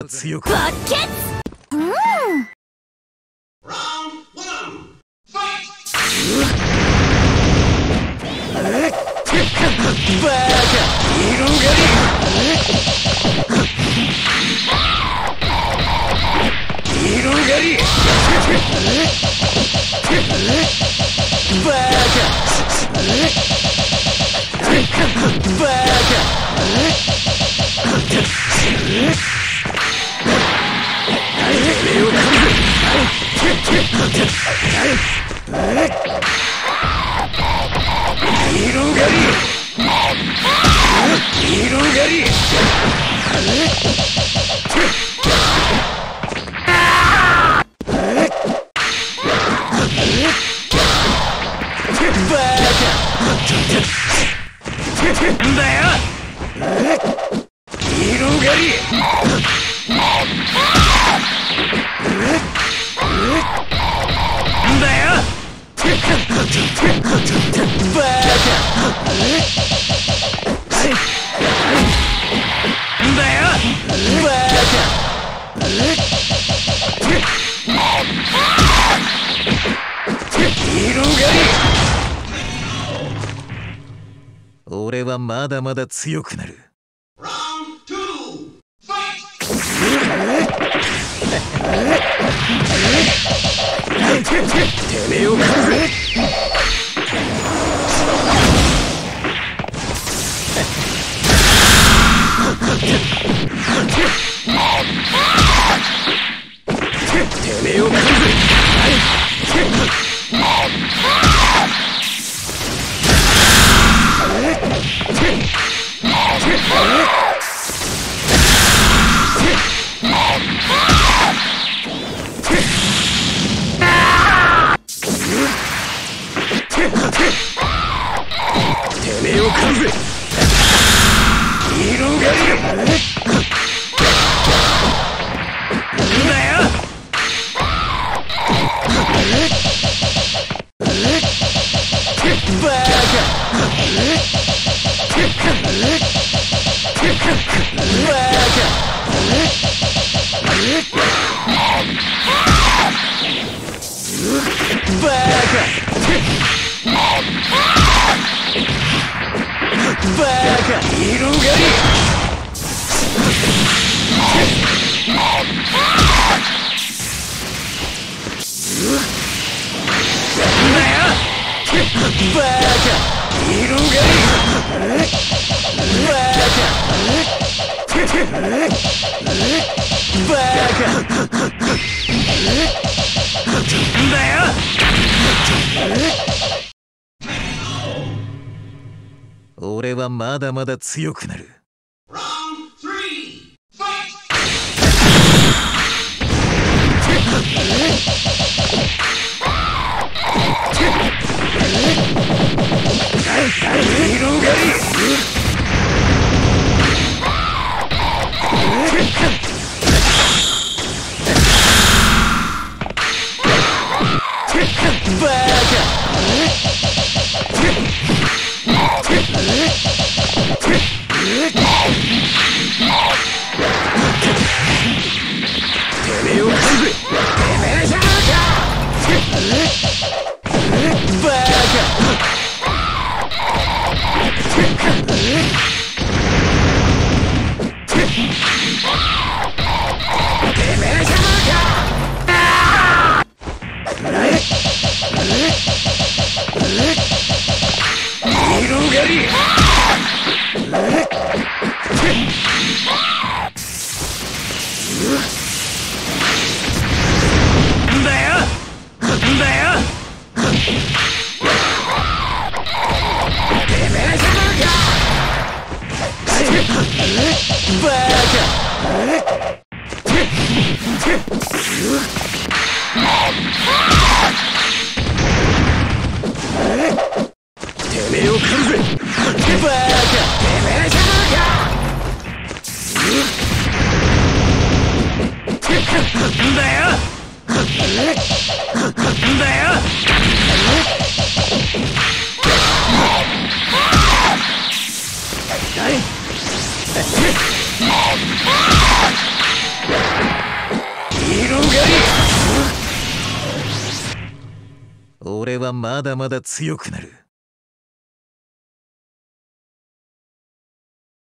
強く。バケツ。バカ色狩り。色狩り。バカバカ俺はまだまだ強くなる。てめえを狩るぜ。てめえを狩るぜ。てめえを狩るぜ。色狩り。だよ。バカ。バカ色狩り。バカ色狩り。バカだよ。俺はまだまだ強くなる。色狩り。バカてめえを狩るぜ。てめえじゃねえか。バカてめえじゃねえか。色狩り。だよ。だよ。てめえじゃねえか。バカてめえを狩るぜ。バカてめえじゃねえか。だよ。だよ。て俺はまだまだ強くなる。